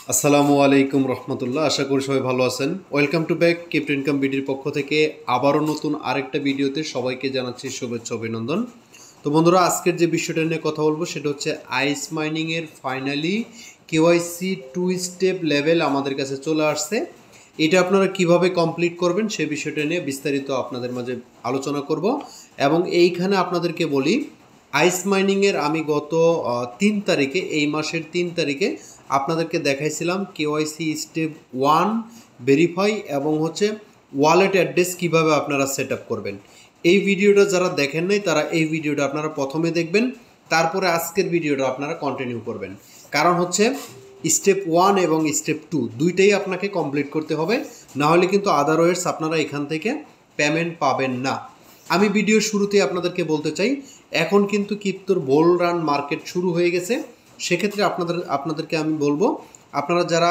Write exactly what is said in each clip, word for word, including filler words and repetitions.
আসসালামু আলাইকুম রহমতুল্লাহ। আশা করি সবাই ভালো আছেন। Welcome to back crypto income বিডির পক্ষ থেকে আবারও নতুন আরেকটা ভিডিওতে সবাইকে জানাচ্ছি শুভেচ্ছা অভিনন্দন। তো বন্ধুরা, আজকের যে বিষয়টা নিয়ে কথা বলবো সেটা হচ্ছে আইস মাইনিংয়ের finally KYC two step level আমাদের কাছে চলে আসছে। এটা আপনারা কিভাবে কমপ্লিট করবেন সে বিষয়টা নিয়ে বিস্তারিত আপনাদের মাঝে আলোচনা করব। এবং এইখানে আপনাদেরকে বলি, আইস মাইনিংয়ের আমি গত তিন তারিখে এই মাসের তিন তারিখে আপনাদেরকে দেখাইছিলাম কেওয়াইসি স্টেপ ওয়ান ভেরিফাই এবং হচ্ছে ওয়ালেট অ্যাড্রেস কিভাবে আপনারা সেট আপ করবেন। এই ভিডিওটা যারা দেখেন নাই তারা এই ভিডিওটা আপনারা প্রথমে দেখবেন, তারপরে আজকের ভিডিওটা আপনারা কন্টিনিউ করবেন। কারণ হচ্ছে স্টেপ ওয়ান এবং স্টেপ টু দুইটাই আপনাকে কমপ্লিট করতে হবে, না হলে কিন্তু আদারওয়াইজ আপনারা এখান থেকে পেমেন্ট পাবেন না। আমি ভিডিওর শুরুতেই আপনাদেরকে বলতে চাই, এখন কিন্তু ক্রিপ্টোর বোল রান মার্কেট শুরু হয়ে গেছে। সেক্ষেত্রে আপনাদের আপনাদেরকে আমি বলবো, আপনারা যারা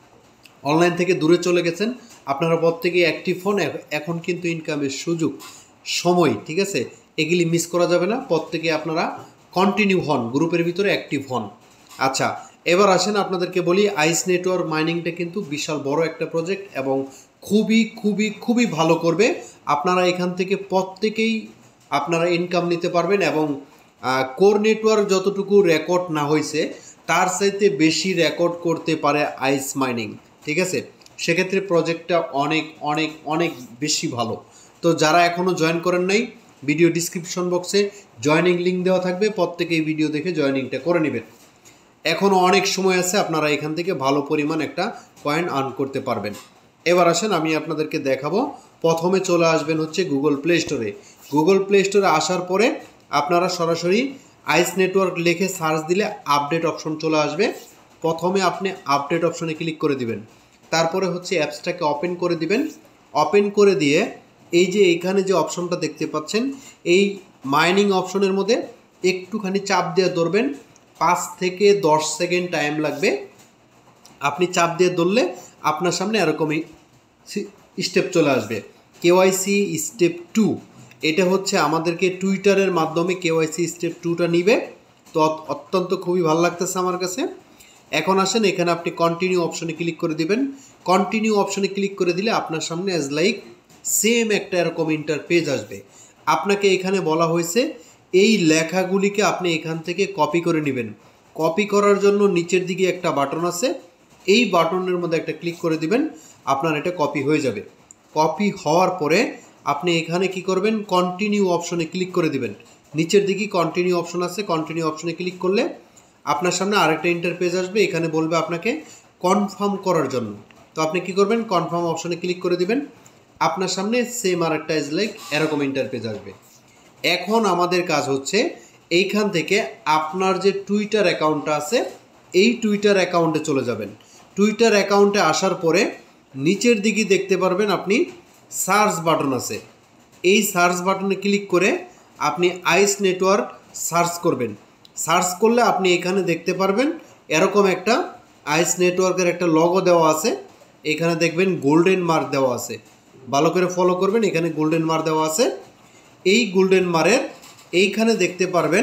অনলাইন থেকে দূরে চলে গেছেন, আপনারা প্রত্যেকেই অ্যাক্টিভ হন। এখন কিন্তু ইনকামের সুযোগ, সময়, ঠিক আছে, এগুলি মিস করা যাবে না। প্রত্যেকে আপনারা কন্টিনিউ হন, গ্রুপের ভিতরে অ্যাক্টিভ হন। আচ্ছা, এবার আসেন আপনাদেরকে বলি, আইস নেটওয়ার্ক মাইনিংটা কিন্তু বিশাল বড় একটা প্রজেক্ট এবং খুবই খুবই খুবই ভালো করবে। আপনারা এখান থেকে প্রত্যেকেই আপনারা ইনকাম নিতে পারবেন এবং কোর নেটওয়ার্ক যতটুকু রেকর্ড না হয়েছে তার চাইতে বেশি রেকর্ড করতে পারে আইস মাইনিং, ঠিক আছে। সেক্ষেত্রে প্রজেক্টটা অনেক অনেক অনেক বেশি ভালো। তো যারা এখনও জয়েন করেন নাই, ভিডিও ডিসক্রিপশন বক্সে জয়েনিং লিঙ্ক দেওয়া থাকবে, প্রত্যেকেই ভিডিও দেখে জয়েনিংটা করে নেবেন। এখনও অনেক সময় আছে, আপনারা এখান থেকে ভালো পরিমাণ একটা কয়েন আর্ন করতে পারবেন। এবার আসেন আমি আপনাদেরকে দেখাবো। প্রথমে চলে আসবেন হচ্ছে গুগল প্লে স্টোরে। গুগল প্লে স্টোরে আসার পরে আপনারা সরাসরি আইস নেটওয়ার্ক লিখে সার্চ দিলে আপডেট অপশন চলে আসবে। প্রথমে আপনি আপডেট অপশনে ক্লিক করে দিবেন, তারপরে হচ্ছে অ্যাপসটাকে ওপেন করে দিবেন। ওপেন করে দিয়ে এই যে এইখানে যে অপশনটা দেখতে পাচ্ছেন, এই মাইনিং অপশনের মধ্যে একটুখানি চাপ দিয়ে ধরবেন। পাঁচ থেকে দশ সেকেন্ড টাইম লাগবে। আপনি চাপ দিয়ে ধরলে আপনার সামনে এরকমই স্টেপ চলে আসবে। কেওয়াইসি স্টেপ টু, এটা হচ্ছে আমাদেরকে টুইটারের মাধ্যমে কেওয়াইসি স্টেপ টুটা নিবে। তো অত্যন্ত খুবই ভালো লাগতেছে আমার কাছে। এখন আসেন এখানে আপনি কন্টিনিউ অপশনে ক্লিক করে দিবেন। কন্টিনিউ অপশনে ক্লিক করে দিলে আপনার সামনে অ্যাজ লাইক সেম একটা এরকম ইন্টারপেজ আসবে। আপনাকে এখানে বলা হয়েছে এই লেখাগুলিকে আপনি এখান থেকে কপি করে নেবেন। কপি করার জন্য নিচের দিকে একটা বাটন আছে, এই বাটনের মধ্যে একটা ক্লিক করে দিবেন, আপনার এটা কপি হয়ে যাবে। কপি হওয়ার পরে আপনি এখানে কি করবেন, কন্টিনিউ অপশনে ক্লিক করে দিবেন। নিচের দিকে কন্টিনিউ অপশন আছে, কন্টিনিউ অপশনে ক্লিক করলে আপনার সামনে আরেকটা ইন্টারপেজ আসবে। এখানে বলবে আপনাকে কনফার্ম করার জন্য। তো আপনি কি করবেন, কনফার্ম অপশনে ক্লিক করে দিবেন। আপনার সামনে সেম আরেকটা ইজ লাইক এরকম ইন্টারপেজ আসবে। এখন আমাদের কাজ হচ্ছে এইখান থেকে আপনার যে টুইটার অ্যাকাউন্টটা আছে এই টুইটার অ্যাকাউন্টে চলে যাবেন। টুইটার অ্যাকাউন্টে আসার পরে নিচের দিকে দেখতে পারবেন আপনি সার্চ বাটন আছে। এই সার্চ বাটনে ক্লিক করে আপনি আইস নেটওয়ার্ক সার্চ করবেন। সার্চ করলে আপনি এখানে দেখতে পারবেন এরকম একটা আইস নেটওয়ার্কের একটা লগো দেওয়া আছে। এখানে দেখবেন গোল্ডেন মার্ক দেওয়া আছে, ভালো করে ফলো করবেন। এখানে গোল্ডেন মার্ক দেওয়া আছে। এই গোল্ডেন মার্কের এইখানে দেখতে পারবেন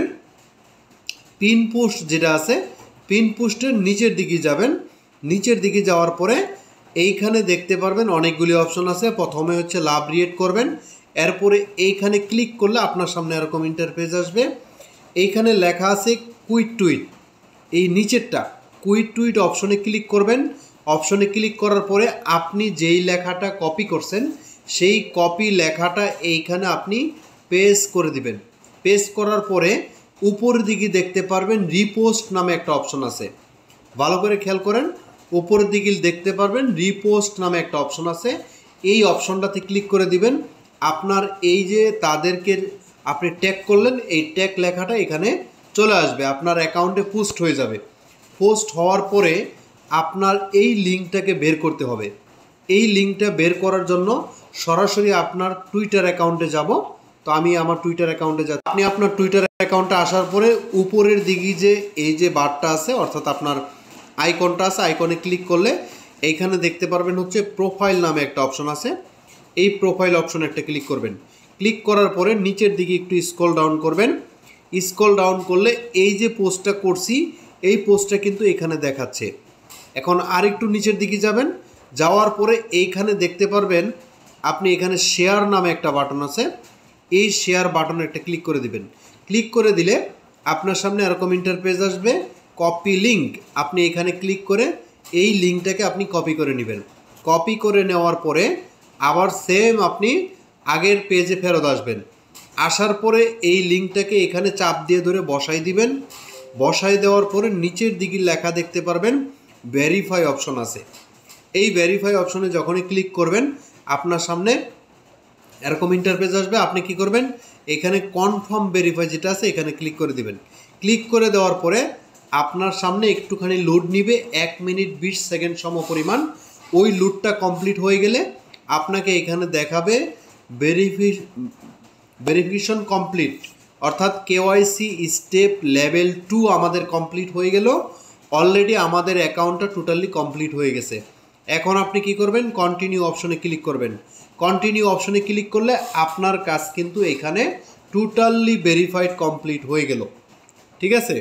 পিন পোস্ট যেটা আছে, পিন পোস্টের নিচের দিকে যাবেন। নিচের দিকে যাওয়ার পরে এইখানে দেখতে পারবেন অনেকগুলি অপশন আছে। প্রথমে হচ্ছে লাভ রিয়েট করবেন, এরপরে এইখানে ক্লিক করলে আপনার সামনে এরকম ইন্টারফেস আসবে। এইখানে লেখা আছে কুইট টুইট, এই নিচেরটা কুইট টুইট অপশনে ক্লিক করবেন। অপশনে ক্লিক করার পরে আপনি যেই লেখাটা কপি করছেন সেই কপি লেখাটা এইখানে আপনি পেস্ট করে দিবেন। পেস্ট করার পরে উপরের দিকে দেখতে পারবেন রিপোস্ট নামে একটা অপশন আছে, ভালো করে খেয়াল করেন। উপরের দিকে দেখতে পারবেন রিপোস্ট নামে একটা অপশন আছে, এই অপশনটাতে ক্লিক করে দিবেন। আপনার এই যে তাদেরকে আপনি ট্যাগ করলেন এই ট্যাগ লেখাটা এখানে চলে আসবে, আপনার অ্যাকাউন্টে পোস্ট হয়ে যাবে। পোস্ট হওয়ার পরে আপনার এই লিঙ্কটাকে বের করতে হবে। এই লিঙ্কটা বের করার জন্য সরাসরি আপনার টুইটার অ্যাকাউন্টে যাব। তো আমি আমার টুইটার অ্যাকাউন্টে যাব। আপনি আপনার টুইটার অ্যাকাউন্টে আসার পরে উপরের দিকে যে এই যে বারটা আছে অর্থাৎ আপনার আইকনটা আছে, আইকনে ক্লিক করলে এইখানে দেখতে পারবেন হচ্ছে প্রোফাইল নামে একটা অপশন আছে। এই প্রোফাইল অপশনে একটা ক্লিক করবেন। ক্লিক করার পরে নিচের দিকে একটু স্ক্রল ডাউন করবেন। স্ক্রল ডাউন করলে এই যে পোস্টটা করছি এই পোস্টটা কিন্তু এখানে দেখাচ্ছে। এখন আরেকটু নিচের দিকে যাবেন, যাওয়ার পরে এইখানে দেখতে পারবেন আপনি এখানে শেয়ার নামে একটা বাটন আছে, এই শেয়ার বাটনে একটা ক্লিক করে দিবেন। ক্লিক করে দিলে আপনার সামনে এরকম ইন্টারপেজ আসবে, কপি লিঙ্ক। আপনি এখানে ক্লিক করে এই লিঙ্কটাকে আপনি কপি করে নেবেন। কপি করে নেওয়ার পরে আবার সেম আপনি আগের পেজে ফেরত আসবেন। আসার পরে এই লিঙ্কটাকে এখানে চাপ দিয়ে ধরে বসাই দিবেন। বসাই দেওয়ার পরে নিচের দিকে লেখা দেখতে পারবেন ভেরিফাই অপশন আছে। এই ভেরিফাই অপশনে যখনই ক্লিক করবেন আপনার সামনে এরকম ইন্টারফেস আসবে। আপনি কি করবেন, এখানে কনফার্ম ভেরিফাই যেটা আছে এখানে ক্লিক করে দিবেন। ক্লিক করে দেওয়ার পরে আপনার সামনে একটুখানি লোড নিবে, এক মিনিট বিশ সেকেন্ড সম পরিমাণ। ওই লোডটা কমপ্লিট হয়ে গেলে আপনাকে এখানে দেখাবে ভেরিফি ভেরিফিকেশন কমপ্লিট, অর্থাৎ কেওয়াইসি স্টেপ লেভেল টু আমাদের কমপ্লিট হয়ে গেল। অলরেডি আমাদের অ্যাকাউন্টটা টোটালি কমপ্লিট হয়ে গেছে। এখন আপনি কি করবেন, কন্টিনিউ অপশনে ক্লিক করবেন। কন্টিনিউ অপশনে ক্লিক করলে আপনার কাজ কিন্তু এখানে টোটালি ভেরিফাইড কমপ্লিট হয়ে গেল। ঠিক আছে,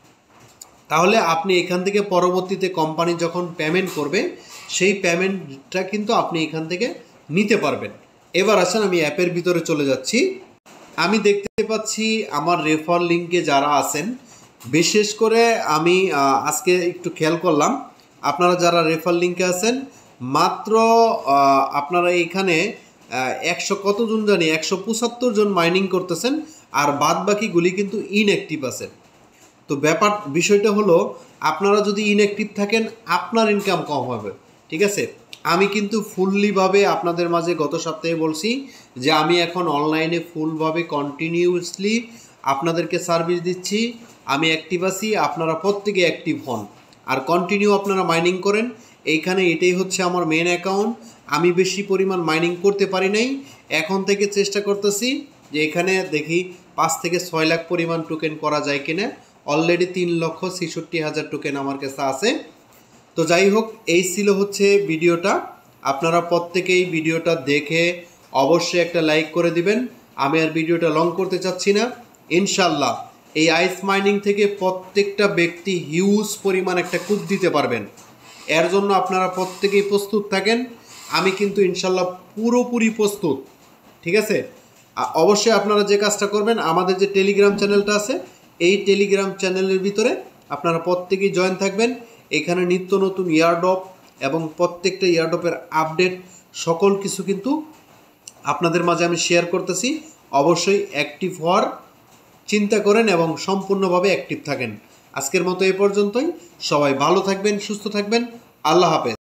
তাহলে আপনি এখান থেকে পরবর্তীতে কোম্পানি যখন পেমেন্ট করবে সেই পেমেন্টটা কিন্তু আপনি এখান থেকে নিতে পারবেন। এবার আসেন আমি অ্যাপের ভিতরে চলে যাচ্ছি। আমি দেখতে পাচ্ছি আমার রেফার লিঙ্কে যারা আছেন, বিশেষ করে আমি আজকে একটু খেয়াল করলাম আপনারা যারা রেফার লিঙ্কে আছেন মাত্র আপনারা এখানে একশো কতজন জানি একশো পঁচাত্তর জন মাইনিং করতেছেন, আর বাদ বাকিগুলি কিন্তু ইনঅ্যাক্টিভ আছেন। তো ব্যাপার বিষয়টা হলো আপনারা যদি ইনঅ্যাক্টিভ থাকেন আপনার ইনকাম কম হবে। ঠিক আছে, আমি কিন্তু ফুললিভাবে আপনাদের মাঝে গত সপ্তাহে বলছি যে আমি এখন অনলাইনে ফুলভাবে কন্টিনিউয়াসলি আপনাদেরকে সার্ভিস দিচ্ছি। আমি অ্যাক্টিভ আছি, আপনারা প্রত্যেকে অ্যাক্টিভ হন আর কন্টিনিউ আপনারা মাইনিং করেন। এইখানে এটাই হচ্ছে আমার মেন অ্যাকাউন্ট। আমি বেশি পরিমাণ মাইনিং করতে পারি নাই, এখন থেকে চেষ্টা করতেছি যে এখানে দেখি পাঁচ থেকে ছয় লাখ পরিমাণ টোকেন করা যায় কিনা। অলরেডি তিন লক্ষ ছেষট্টি হাজার টোকেন আমার কাছে আছে। তো যাই হোক, এই ছিল হচ্ছে ভিডিওটা। আপনারা প্রত্যেকেই ভিডিওটা দেখে অবশ্যই একটা লাইক করে দিবেন। আমি আর ভিডিওটা লং করতে চাচ্ছি না। ইনশাল্লাহ এই আইস মাইনিং থেকে প্রত্যেকটা ব্যক্তি হিউজ পরিমাণ একটা কূপ দিতে পারবেন। এর জন্য আপনারা প্রত্যেকেই প্রস্তুত থাকেন। আমি কিন্তু ইনশাল্লাহ পুরোপুরি প্রস্তুত। ঠিক আছে, অবশ্যই আপনারা যে কাজটা করবেন, আমাদের যে টেলিগ্রাম চ্যানেলটা আছে এই টেলিগ্রাম চ্যানেলের ভিতরে আপনারা প্রত্যেকেই জয়েন থাকবেন। এখানে নিত্য নতুন ইয়ারড্রপ এবং প্রত্যেকটা ইয়ারড্রপের আপডেট সকল কিছু কিন্তু আপনাদের মাঝে আমি শেয়ার করতেছি। অবশ্যই অ্যাক্টিভ হওয়ার চিন্তা করেন এবং সম্পূর্ণভাবে অ্যাক্টিভ থাকেন। আজকের মতো এ পর্যন্তই। সবাই ভালো থাকবেন, সুস্থ থাকবেন। আল্লাহ হাফেজ।